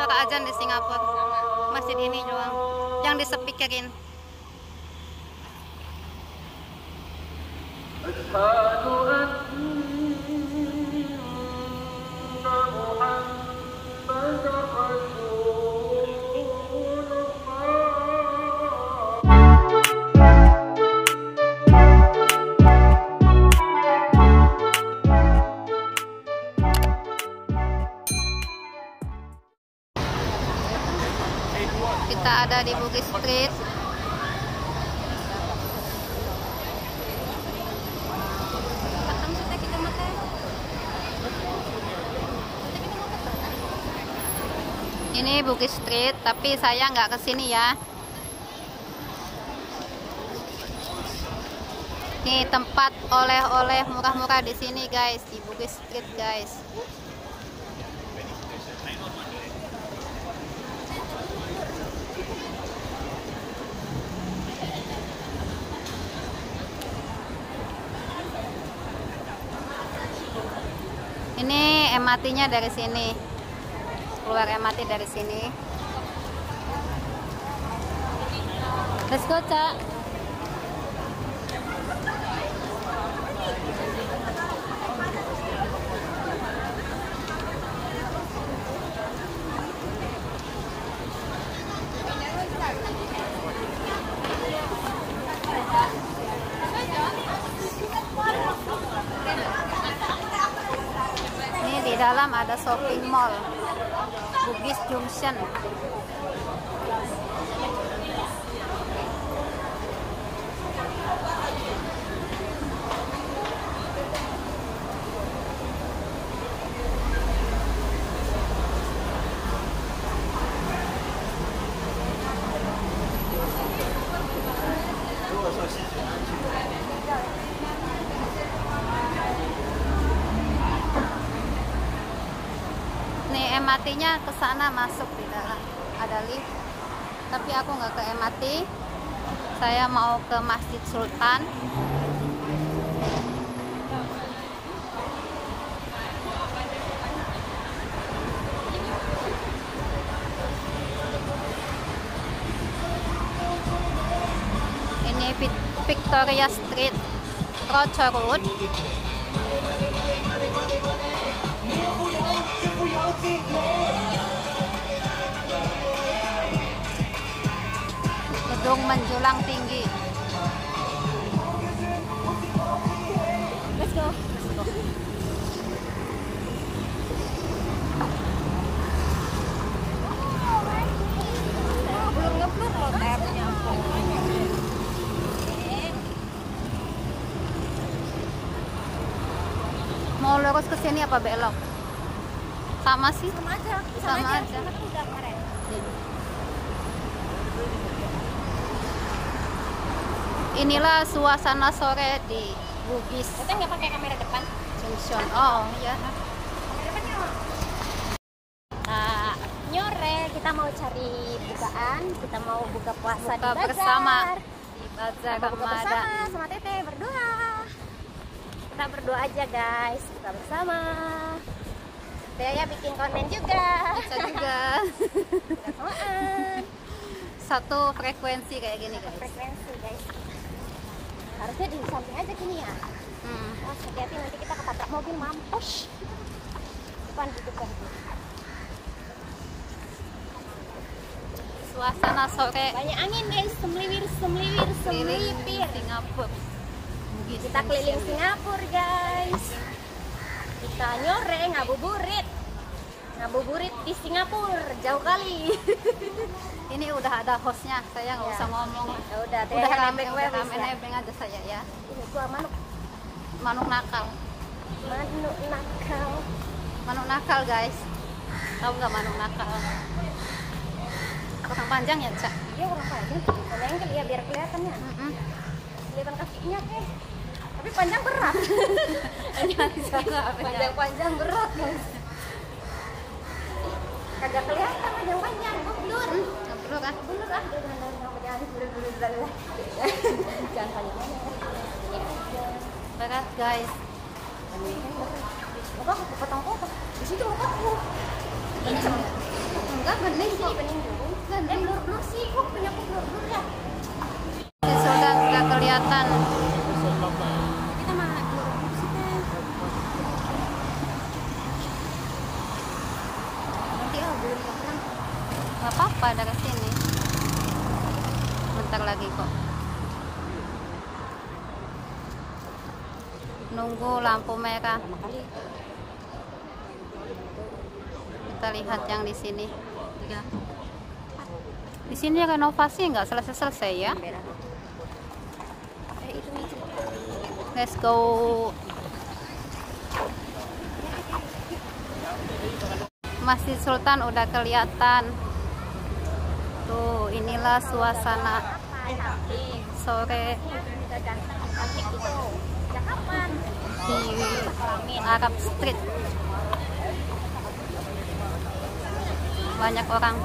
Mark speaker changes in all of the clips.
Speaker 1: suara azan di Singapura. Masjid ini doang yang disepikerin. Kita ada di Bugis Street. Ini Bugis Street, tapi saya nggak kesini ya. Ini tempat oleh-oleh murah-murah di sini guys, di Bugis Street guys. Ini MRT-nya dari sini. Keluar MRT dari sini. Let's go, Cak. Ini di dalam ada shopping mall Bugis Junction. MRT-nya ke sana masuk di dalam ada lift, tapi aku nggak ke MRT. Saya mau ke Masjid Sultan. Ini Victoria Street, Rocha Road. Gedung menjulang tinggi. Let's go. Belum ngepluk loh tabnya. Mau lurus ke sini apa belok? Sama sih? Sama aja. Sama aja. Inilah suasana sore di Bugis.
Speaker 2: Kita nggak pakai kamera depan.
Speaker 1: Junction. Oh ya.
Speaker 2: Nyore, kita mau cari bukaan. Kita mau buka puasa
Speaker 1: Buka
Speaker 2: di bazar.
Speaker 1: bersama di bazar
Speaker 2: Kita buka
Speaker 1: Ramadan.
Speaker 2: bersama sama Teteh berdoa. Kita berdoa aja guys. Buka bersama. Saya bikin konten juga.
Speaker 1: Bisa juga.
Speaker 2: Bersamaan.
Speaker 1: Satu frekuensi kayak gini guys.
Speaker 2: Frekuensi guys. Harusnya di samping aja gini ya. Mas, hati-hati nanti kita ketabrak mobil mampus. Depan di depan.
Speaker 1: Suasana sore
Speaker 2: Banyak angin guys, semliwir, semliwir,
Speaker 1: keliling
Speaker 2: semlipir.
Speaker 1: Singapura. Bugis
Speaker 2: Kita keliling Singapura guys. Kita nyore ngabuburit. Ngabuburit di Singapura, jauh kali.
Speaker 1: Ini udah ada hostnya, saya nggak
Speaker 2: Ya.
Speaker 1: usah ngomong.
Speaker 2: Ya udah,
Speaker 1: Udah rame
Speaker 2: ya.
Speaker 1: nebeng aja saya ya.
Speaker 2: Ini gua manuk
Speaker 1: Nakal.
Speaker 2: nakal.
Speaker 1: Manuk nakal guys. Tahu nggak manuk nakal? Orang panjang ya, Cak?
Speaker 2: Dia orang panjang, lengkel ya biar kelihatannya. Kelihatan kakinya tapi panjang berat. Panjang berat guys. Kagak kelihatan panjang-panjang, mundur.
Speaker 1: Belum kan?
Speaker 2: Mundur ah, jangan panjang-panjang.
Speaker 1: Berat guys.
Speaker 2: Bapak potong-potong. Di situ bapakku. Ini sama.
Speaker 1: Enggak, bening kok.
Speaker 2: Bening dulu. Blur sih, kok punya aku blur ya.
Speaker 1: Sudah nggak kelihatan.
Speaker 2: Kita mana blur sih teh? Nanti belum orang.
Speaker 1: Nggak apa-apa dari sini. Bentar lagi kok. Nunggu lampu merah. Kita lihat yang di sini. Di sini renovasi nggak selesai ya. Let's go. Masjid Sultan udah kelihatan. Tuh, inilah suasana sore di Arab Street. Banyak orang.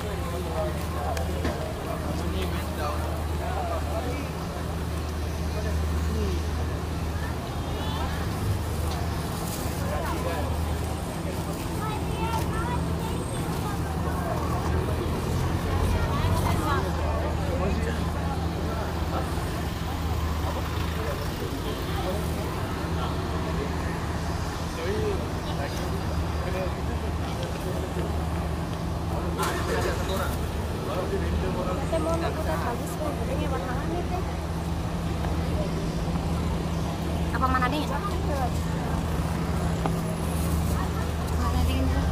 Speaker 2: Apa mana nih?
Speaker 1: Mana dingin dulu?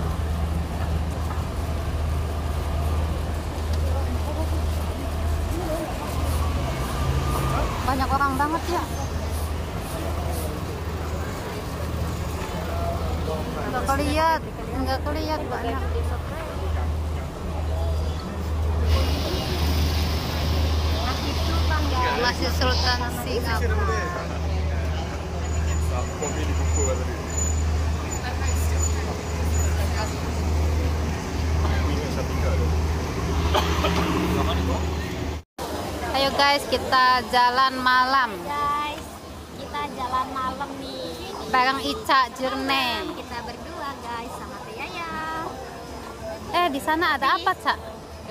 Speaker 1: Banyak orang banget ya. Nggak kelihatan banyak. Masjid Sultan Singapura. Ayo guys, kita jalan malam.
Speaker 2: Guys, kita jalan malam nih.
Speaker 1: Bareng Ica Jerne.
Speaker 2: Kita berdua guys sama Teh Yaya.
Speaker 1: Di sana ada apa, Cak?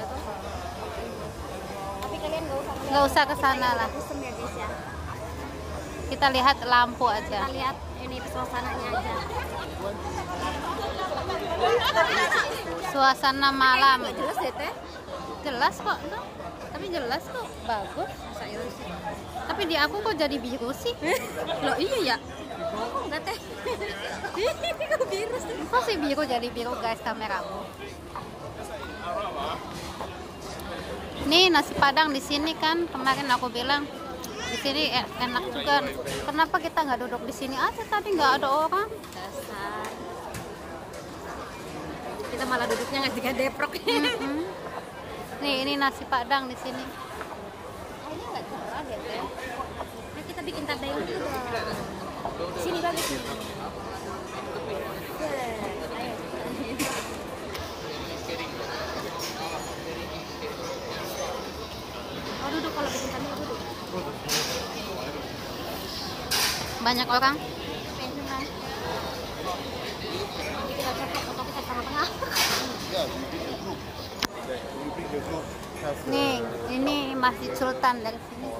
Speaker 2: Tapi kalian
Speaker 1: Nggak usah ke sana lah.
Speaker 2: Kusum ya guys ya.
Speaker 1: Kita lihat lampu
Speaker 2: Kita
Speaker 1: aja.
Speaker 2: lihat ini suasananya aja.
Speaker 1: Suasana malam.
Speaker 2: Jelas deh Teh.
Speaker 1: Jelas kok, no? Tapi jelas kok, bagus. Tapi di aku kok jadi biru sih?
Speaker 2: Loh iya ya. Enggak Teh. Kok biru sih?
Speaker 1: Kok sih biru jadi biru guys kameraku? Nih nasi padang di sini kan kemarin aku bilang di sini enak juga. Kenapa kita nggak duduk di sini aja? Tadi nggak ada orang.
Speaker 2: Dasar. Kita malah duduknya nggak juga deprok.
Speaker 1: Nih ini nasi padang di sini.
Speaker 2: Ini nggak cerah deh Teh. Nah, kita bikin tanda yang juga. Sini bagus nih. Ayo. Oh duduk kalau bikin tanda duduk.
Speaker 1: Banyak orang.
Speaker 2: Pensiunan. Nanti kita cocok foto kita tengah-tengah.
Speaker 1: Nih ini Masjid Sultan dari sini.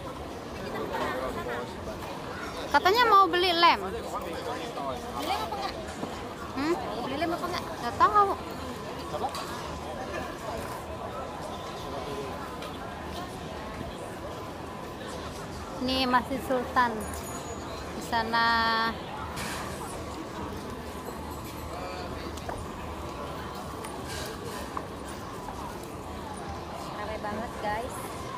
Speaker 1: Katanya mau beli lem.
Speaker 2: Beli lem apa enggak? Beli lem apa enggak?
Speaker 1: Nggak tahu. Ini Masjid Sultan. Di sana
Speaker 2: Ramai banget guys.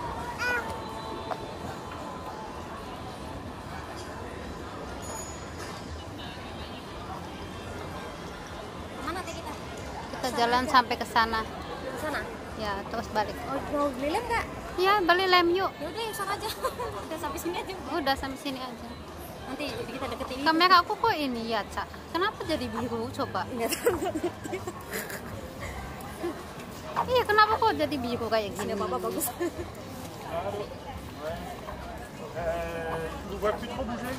Speaker 2: Mana Teh kita?
Speaker 1: kita jalan sampai ke sana.
Speaker 2: Ke sana.
Speaker 1: Ya, terus balik.
Speaker 2: Oh, mau beli lem enggak?
Speaker 1: Ya, beli lem yuk.
Speaker 2: Ya udah, sok aja. Udah sampai sini aja.
Speaker 1: Udah sampai sini aja.
Speaker 2: Nanti kita deketin.
Speaker 1: Kamera aku kok ini ya, Cak. Kenapa jadi biru? Coba.
Speaker 2: Enggak tahu.
Speaker 1: Iya, kenapa kok jadi biru kayak gini?
Speaker 2: Enggak apa-apa, bagus.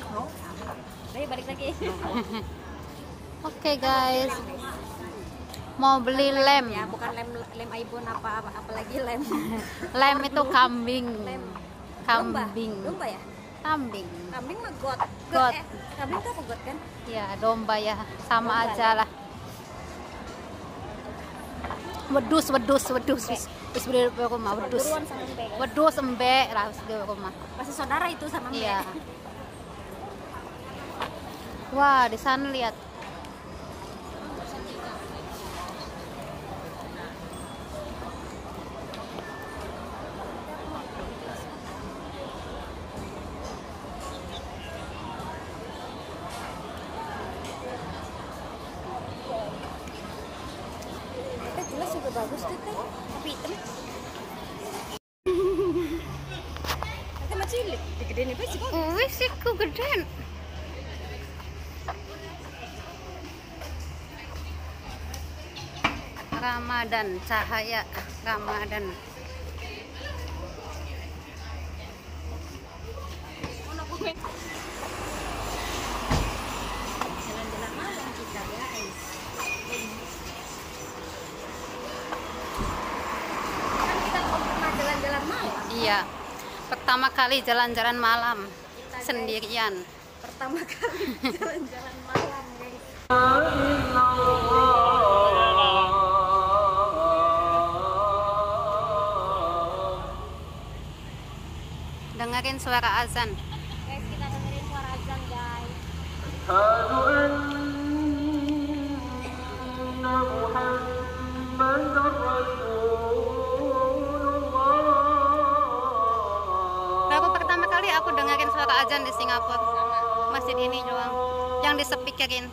Speaker 2: Ayo balik lagi.
Speaker 1: Oke, guys. Mau beli lem.
Speaker 2: Ya, bukan lem iPhone apalagi lem.
Speaker 1: Lem itu kambing.
Speaker 2: Lem.
Speaker 1: Kambing.
Speaker 2: Domba ya?
Speaker 1: Kambing.
Speaker 2: Kambing mah got.
Speaker 1: Got.
Speaker 2: Kambing tuh apa got kan?
Speaker 1: Ya, domba ya. Sama
Speaker 2: Domba,
Speaker 1: aja lah. Wedus. Wis beli di rumah wedus.
Speaker 2: Buruan sama Mbak.
Speaker 1: Wedus embek lah wis di rumah.
Speaker 2: Masih saudara itu sama Mbak.
Speaker 1: Iya. Wah, di sana lihat.
Speaker 2: Jelas juga bagus tuh teh, tapi hitam. Nanti masih cilik, digedein apa sih kok?
Speaker 1: Wih sih ku gedean. Ramadan, cahaya Ramadan.
Speaker 2: Jalan-jalan malam kita guys. Kan kita pernah jalan-jalan malam.
Speaker 1: Iya. Pertama kali jalan-jalan malam
Speaker 2: Kita,
Speaker 1: sendirian.
Speaker 2: Pertama kali jalan-jalan malam guys.
Speaker 1: Dengerin suara azan.
Speaker 2: Guys, kita dengerin suara azan guys.
Speaker 1: Baru pertama kali aku dengerin suara azan di Singapura. Masjid ini doang. Yang disepikerin.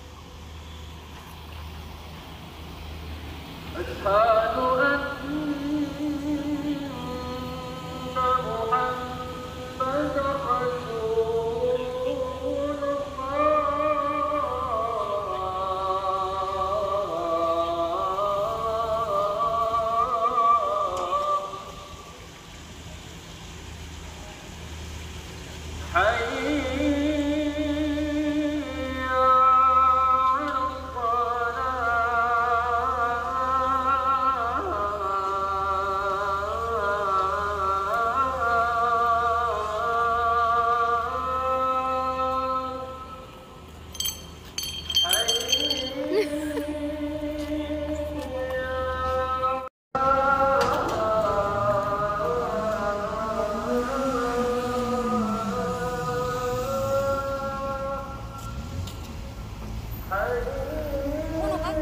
Speaker 2: Mana kan?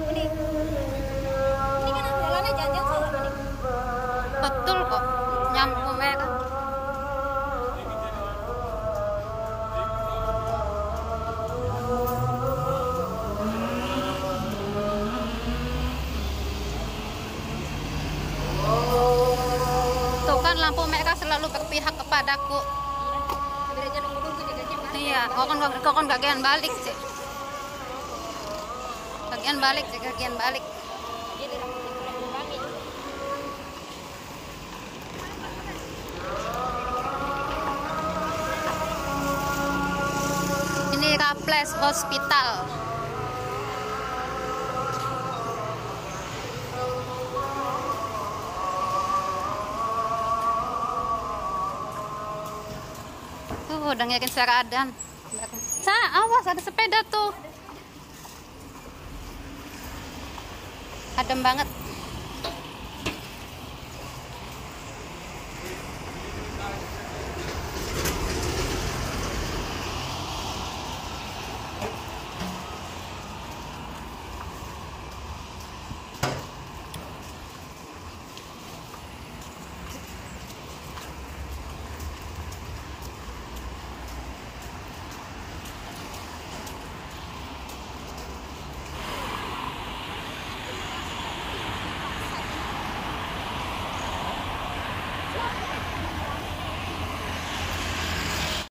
Speaker 2: Ini kan jalannya jangan-jangan salah ini.
Speaker 1: Betul kok. Nyampu merah. Tuh kan lampu merah selalu berpihak kepadaku.
Speaker 2: Biar aja nunggu jaga jam kan.
Speaker 1: Iya, kok kan bagian balik sih. Bagian balik sih, bagian balik.
Speaker 2: Dia di kurang-kurangin.
Speaker 1: Ini Raffles Hospital. Tuh, dengerin suara adan. Awas ada sepeda tuh. Adem banget.